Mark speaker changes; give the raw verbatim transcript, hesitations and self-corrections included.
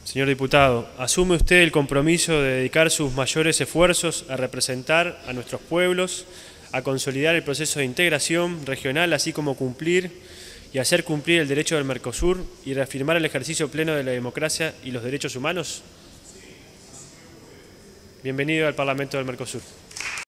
Speaker 1: Señor diputado, ¿asume usted el compromiso de dedicar sus mayores esfuerzos a representar a nuestros pueblos, a consolidar el proceso de integración regional, así como cumplir y hacer cumplir el derecho del Mercosur y reafirmar el ejercicio pleno de la democracia y los derechos humanos? Bienvenido al Parlamento del Mercosur.